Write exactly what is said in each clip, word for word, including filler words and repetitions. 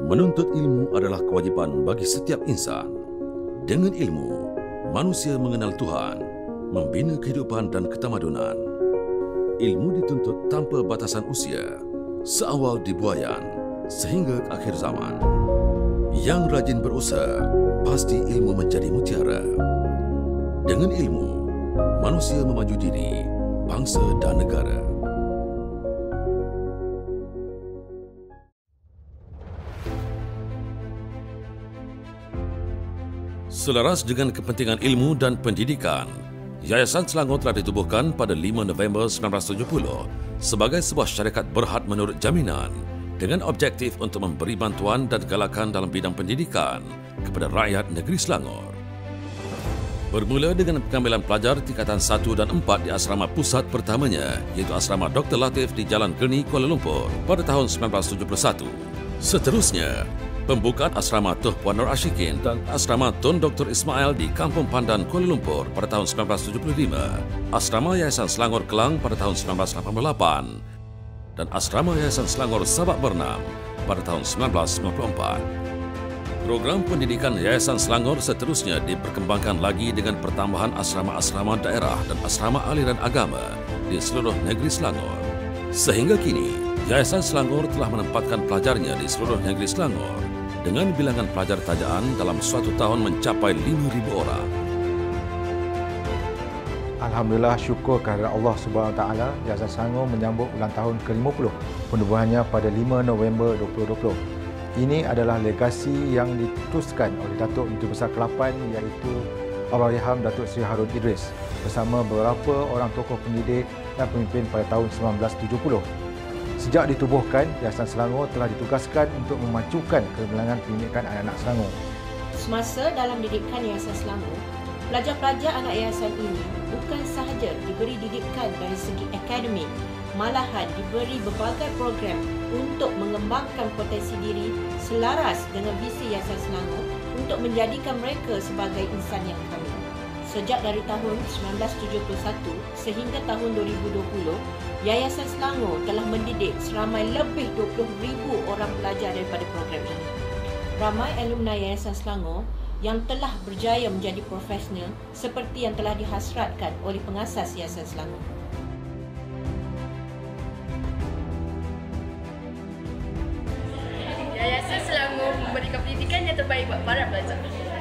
Menuntut ilmu adalah kewajipan bagi setiap insan. Dengan ilmu, manusia mengenal Tuhan, membina kehidupan dan ketamadunan. Ilmu dituntut tanpa batasan usia, seawal dibuayan sehingga akhir zaman. Yang rajin berusaha, pasti ilmu menjadi mutiara. Dengan ilmu, manusia memaju diri, bangsa dan negara. Selaras dengan kepentingan ilmu dan pendidikan, Yayasan Selangor telah ditubuhkan pada lima November sembilan belas tujuh puluh sebagai sebuah syarikat berhad menurut jaminan dengan objektif untuk memberi bantuan dan galakan dalam bidang pendidikan kepada rakyat negeri Selangor. Bermula dengan pengambilan pelajar tingkatan satu dan empat di asrama pusat pertamanya, iaitu asrama Doktor Latif di Jalan Geni, Kuala Lumpur pada tahun sembilan belas tujuh puluh satu. Seterusnya, pembukaan asrama Tuh Puan Nur Ashikin dan asrama Tun Doktor Ismail di Kampung Pandan, Kuala Lumpur pada tahun sembilan belas tujuh puluh lima, asrama Yayasan Selangor Kelang pada tahun sembilan belas lapan puluh lapan, dan asrama Yayasan Selangor Sabak Bernam pada tahun sembilan belas sembilan puluh empat. Program pendidikan Yayasan Selangor seterusnya diperkembangkan lagi dengan pertambahan asrama-asrama daerah dan asrama aliran agama di seluruh negeri Selangor. Sehingga kini, Yayasan Selangor telah menempatkan pelajarnya di seluruh negeri Selangor dengan bilangan pelajar tajaan dalam suatu tahun mencapai lima ribu orang. Alhamdulillah, syukur kehadirat Allah Subhanahu Wa Taala, Yayasan Selangor menyambut ulang tahun ke lima puluh penubuhannya pada lima November dua ribu dua puluh. Ini adalah legasi yang diteruskan oleh Datuk Menteri Besar ke lapan, iaitu Allahyarham Datuk Seri Harun Idris bersama beberapa orang tokoh pendidik dan pemimpin pada tahun sembilan belas tujuh puluh. Sejak ditubuhkan, Yayasan Selangor telah ditugaskan untuk memacukan kegemilangan pendidikan anak-anak Selangor. Semasa dalam didikan Yayasan Selangor, pelajar-pelajar anak yayasan ini bukan sahaja diberi didikan dari segi akademik, malahan diberi berbagai program untuk mengembangkan potensi diri selaras dengan visi Yayasan Selangor untuk menjadikan mereka sebagai insan yang kamil. Sejak dari tahun sembilan belas tujuh puluh satu sehingga tahun dua ribu dua puluh, Yayasan Selangor telah mendidik seramai lebih dua puluh ribu orang pelajar daripada program ini. Ramai alumni Yayasan Selangor yang telah berjaya menjadi profesional seperti yang telah dihasratkan oleh pengasas Yayasan Selangor. Yayasan Selangor memberikan pendidikan yang terbaik buat para pelajar.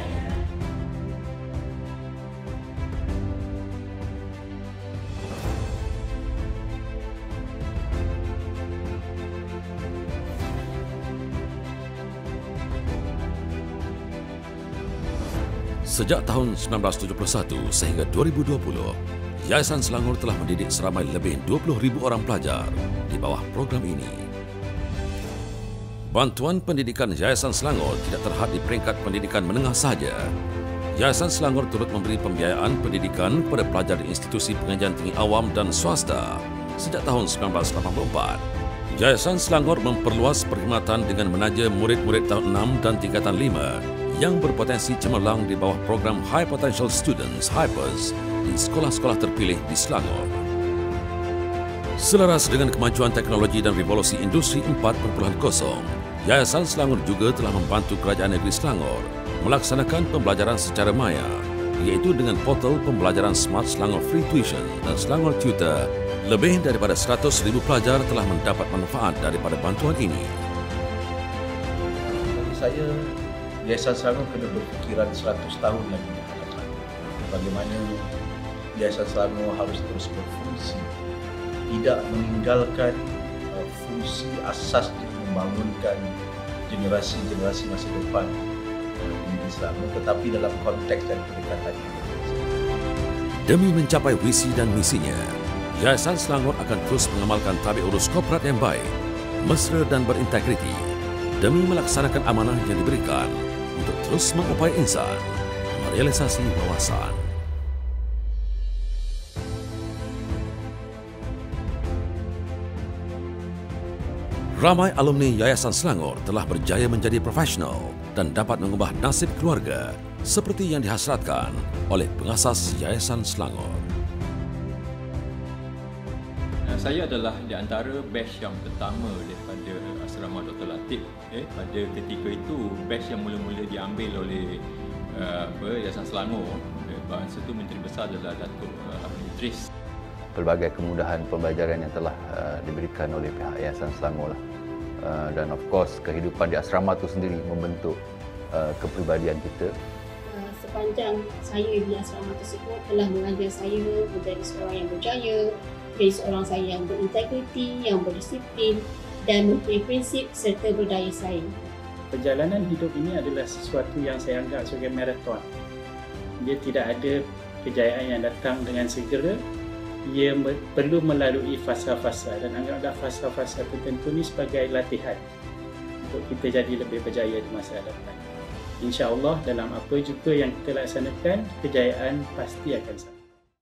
Sejak tahun sembilan belas tujuh puluh satu sehingga dua ribu dua puluh, Yayasan Selangor telah mendidik seramai lebih dua puluh ribu orang pelajar di bawah program ini. Bantuan pendidikan Yayasan Selangor tidak terhad di peringkat pendidikan menengah sahaja. Yayasan Selangor turut memberi pembiayaan pendidikan kepada pelajar di institusi pengajian tinggi awam dan swasta sejak tahun sembilan belas lapan puluh empat. Yayasan Selangor memperluas perkhidmatan dengan menaja murid-murid tahun enam dan tingkatan lima yang berpotensi cemerlang di bawah program High Potential Students (H I P E S) di sekolah-sekolah terpilih di Selangor. Selaras dengan kemajuan teknologi dan revolusi industri empat titik kosong, Yayasan Selangor juga telah membantu Kerajaan Negeri Selangor melaksanakan pembelajaran secara maya, iaitu dengan portal pembelajaran Smart Selangor Free Tuition dan Selangor Tutor. Lebih daripada seratus ribu pelajar telah mendapat manfaat daripada bantuan ini. Bagi saya, Yayasan Selangor kena berfikiran seratus tahun lagi ke depan. Bagaimana Yayasan Selangor harus terus berfungsi, tidak meninggalkan uh, fungsi asasnya membangunkan generasi-generasi masa depan di Selangor, tetapi dalam konteks dan pendekatan ini. Demi mencapai visi dan misinya, Yayasan Selangor akan terus mengamalkan tabik urus korporat yang baik, mesra dan berintegriti demi melaksanakan amanah yang diberikan untuk terus mengupai insan, merealisasi wawasan. Ramai alumni Yayasan Selangor telah berjaya menjadi profesional dan dapat mengubah nasib keluarga seperti yang dihasratkan oleh pengasas Yayasan Selangor. Saya adalah di antara batch yang pertama daripada asrama Doktor Latif kutip eh, pada ketika itu batch yang mula-mula diambil oleh uh, apa, Yayasan Selangor, eh, masa itu Menteri Besar adalah Datuk uh, Abdul Idris. Pelbagai kemudahan pembelajaran yang telah uh, diberikan oleh pihak Yayasan Selangor lah. Uh, dan of course kehidupan di asrama itu sendiri membentuk uh, kepribadian kita. Uh, sepanjang saya di asrama tersebut telah mengajar saya menjadi seorang yang berjaya, menjadi seorang saya yang berintegriti, yang berdisiplin dan mempunyai prinsip serta berdaya saing. Perjalanan hidup ini adalah sesuatu yang saya anggap sebagai maraton. Dia tidak ada kejayaan yang datang dengan segera. Ia perlu melalui fasa-fasa dan anggaplah fasa-fasa tertentu ini sebagai latihan untuk kita jadi lebih berjaya di masa hadapan. InsyaAllah dalam apa juga yang kita laksanakan, kejayaan pasti akan sampai.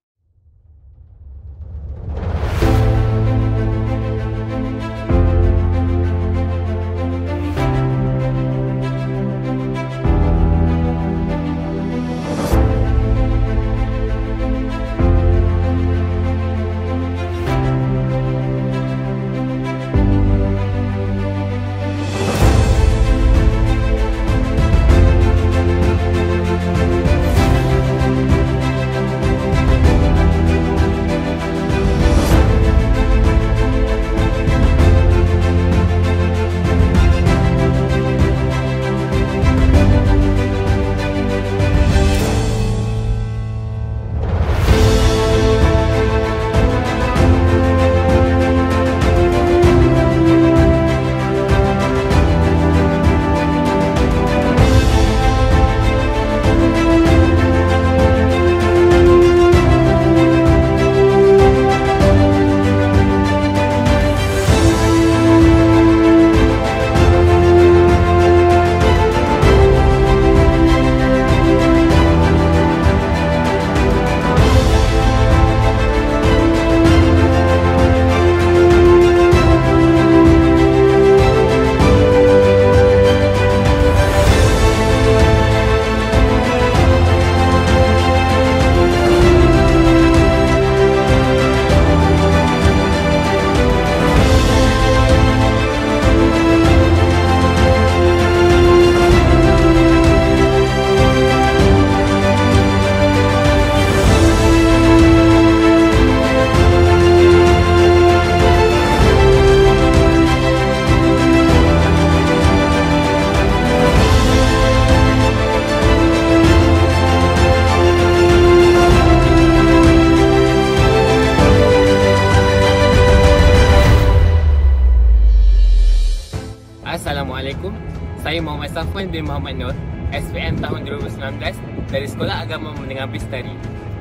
Assalamualaikum, saya Muhammad Safwan bin Muhammad Nur, S P M tahun dua ribu sembilan belas dari Sekolah Agama Menengah Bestari.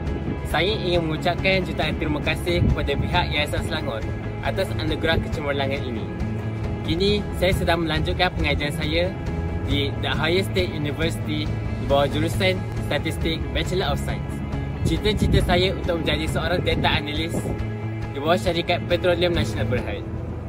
Saya ingin mengucapkan jutaan terima kasih kepada pihak Yayasan Selangor atas anugerah kecemerlangan ini. Kini saya sedang melanjutkan pengajian saya di The Ohio State University di bawah jurusan Statistik Bachelor of Science. Cita-cita saya untuk menjadi seorang data analyst di bawah syarikat Petroleum Nasional Berhad.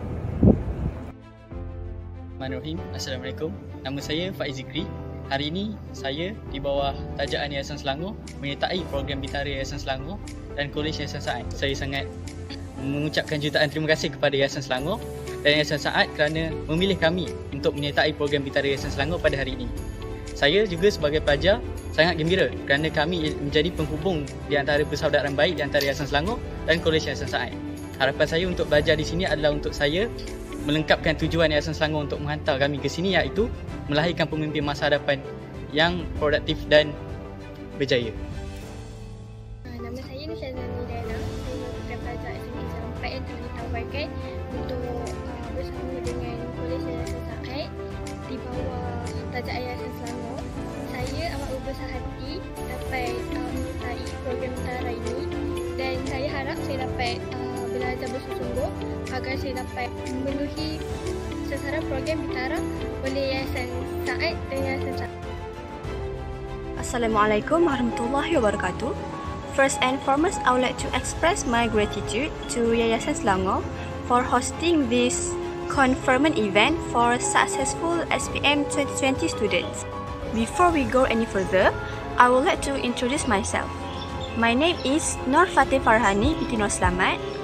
Bismillahirrahmanirrahim. Assalamualaikum. Nama saya Faiz Zikri. Hari ini saya di bawah tajaan Yayasan Selangor menyertai program Bintara Yayasan Selangor dan Kolej Yayasan Saad. Saya sangat mengucapkan jutaan terima kasih kepada Yayasan Selangor dan Yayasan Saad kerana memilih kami untuk menyertai program Bintara Yayasan Selangor pada hari ini. Saya juga sebagai pelajar sangat gembira kerana kami menjadi penghubung di antara persaudaraan baik di antara Yayasan Selangor dan Kolej Yayasan Saad. Harapan saya untuk belajar di sini adalah untuk saya melengkapkan tujuan Yayasan Selangor untuk menghantar kami ke sini, iaitu melahirkan pemimpin masa hadapan yang produktif dan berjaya. Nama saya Nusyazan Nidana. Saya merupakan pelajar S M A Islam empat yang telah ditawarkan untuk uh, bersama dengan Kolej Yayasan Saad di bawah tajak Yayasan Selangor. Saya amat berbesar hati dapat uh, menyertai program Bintara ini dan saya harap saya dapat uh, belajar bersungguh-sungguh agar saya dapat memenuhi sasaran program Bintara oleh Yayasan Saad dan Yayasan Saad. Assalamualaikum warahmatullahi wabarakatuh. First and foremost, I would like to express my gratitude to Yayasan Selangor for hosting this conferment event for successful S P M twenty twenty students. Before we go any further, I would like to introduce myself. My name is Nur Fatih Farhani binti Nur Slamet.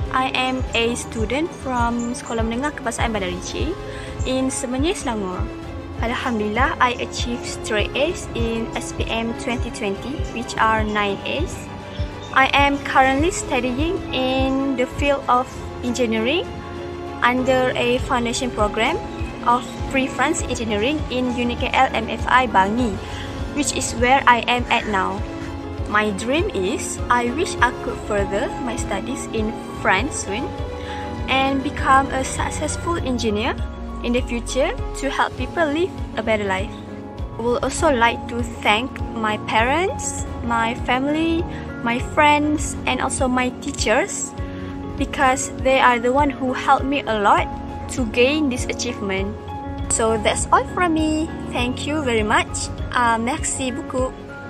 I am a student from Sekolah Menengah Kebangsaan Bandar Rinci in Semenyih, Selangor. Alhamdulillah, I achieved straight A's in S P M twenty twenty, which are nine A's. I am currently studying in the field of engineering under a foundation program of Pre-France Engineering in U N I K L M F I Bangi, which is where I am at now. My dream is I wish I could further my studies in France soon and become a successful engineer in the future to help people live a better life. I would also like to thank my parents, my family, my friends, and also my teachers because they are the one who helped me a lot to gain this achievement. So that's all from me. Thank you very much. Uh, merci beaucoup.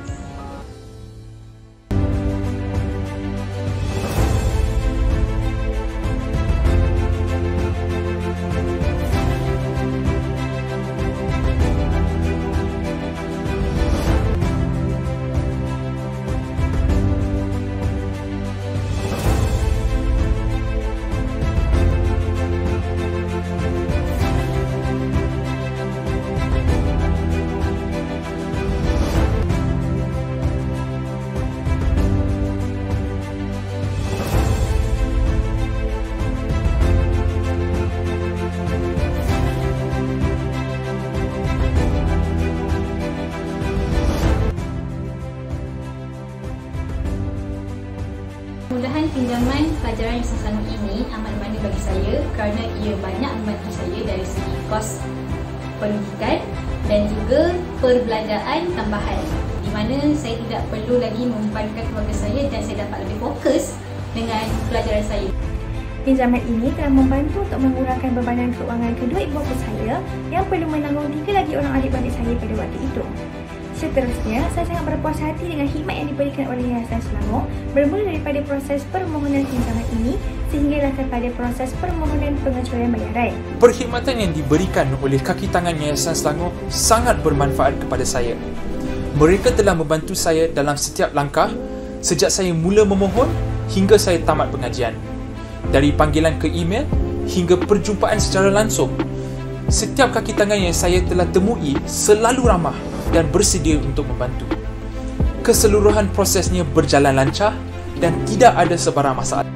Kemudahan pinjaman pelajaran Yayasan Selangor ini amat bermakna bagi saya kerana ia banyak membantu saya dari segi kos pendidikan dan juga perbelanjaan tambahan, di mana saya tidak perlu lagi membebankan keluarga saya dan saya dapat lebih fokus dengan pelajaran saya. Pinjaman ini telah membantu untuk mengurangkan bebanan keuangan kedua ibu bapa saya yang perlu menanggung tiga lagi orang adik-beradik saya pada waktu itu. Seterusnya, saya sangat berpuas hati dengan khidmat yang diberikan oleh Yayasan Selangor bermula daripada proses permohonan pinjaman ini sehinggalah kepada proses permohonan pengecualian bayaran. Perkhidmatan yang diberikan oleh kaki tangan Yayasan Selangor sangat bermanfaat kepada saya. Mereka telah membantu saya dalam setiap langkah sejak saya mula memohon hingga saya tamat pengajian. Dari panggilan ke email hingga perjumpaan secara langsung, setiap kaki tangan yang saya telah temui selalu ramah dan bersedia untuk membantu. Keseluruhan prosesnya berjalan lancar dan tidak ada sebarang masalah.